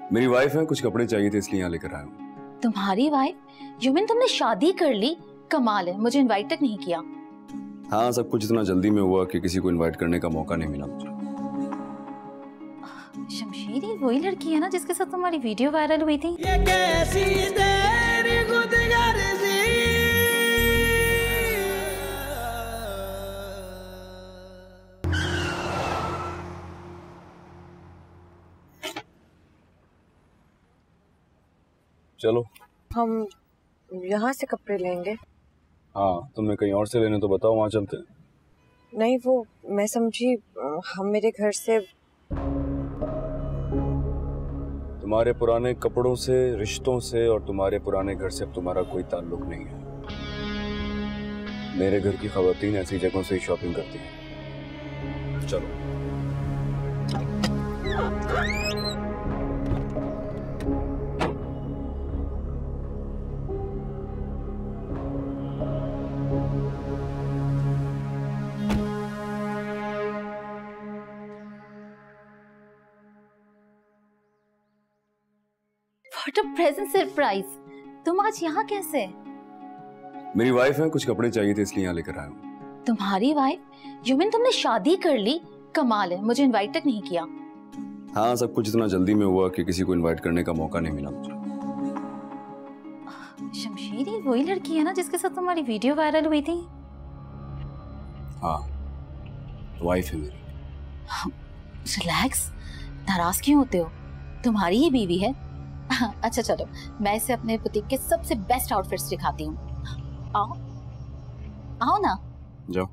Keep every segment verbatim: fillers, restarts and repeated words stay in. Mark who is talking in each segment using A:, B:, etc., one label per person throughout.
A: मेरी वाइफ है, कुछ कपड़े चाहिए थे इसलिए यहाँ लेकर आया हूँ।
B: तुम्हारी वाइफ? यूमिन तुमने शादी कर ली? कमाल है, मुझे इनवाइट तक नहीं किया।
A: हाँ, सब कुछ इतना जल्दी में हुआ कि किसी को इनवाइट करने का मौका नहीं मिला मुझे।
B: शमशीर ही वही लड़की है ना जिसके साथ तुम्हारी वीडियो वायरल हुई थी?
C: ये कैसी तेरी गुदगर्दी।
A: चलो,
D: हम यहाँ से कपड़े लेंगे।
A: हाँ, तुम्हें कहीं और से लेने तो बताओ, वहाँ चलते हैं।
D: नहीं, वो मैं समझी, हम मेरे घर से।
A: तुम्हारे पुराने कपड़ों से, रिश्तों से और तुम्हारे पुराने घर से अब तुम्हारा कोई ताल्लुक नहीं है। मेरे घर की खवातीन ऐसी जगहों से ही शॉपिंग करती हैं। चलो।
B: What a present surprise! तुम आज यहाँ कैसे?
A: मेरी वाइफ है, कुछ कपड़े चाहिए थे इसलिए यहाँ लेकर आया हूँ।
B: तुम्हारी वाइफ? यूमिन तुमने शादी कर ली? कमाल है, मुझे इनवाइट तक नहीं किया।
A: हाँ, सब कुछ इतना जल्दी में हुआ कि किसी को इनवाइट करने का मौका नहीं मिला मुझे।
B: शमशीर ही वही लड़की है ना जिसके साथ तुम्हारी वीडियो वायरल हुई थी?
A: हाँ, वाइफ है मेरी।
B: रिलैक्स, नाराज क्यों होते हो? तुम्हारी ही बीवी है। अच्छा चलो, मैं इसे अपने बुटीक के सबसे बेस्ट आउटफिट्स दिखाती हूँ। आओ आओ ना।
A: जाओ।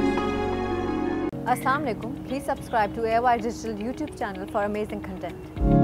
E: Assalamu alaikum. Please subscribe to A Y Digital YouTube channel for amazing content.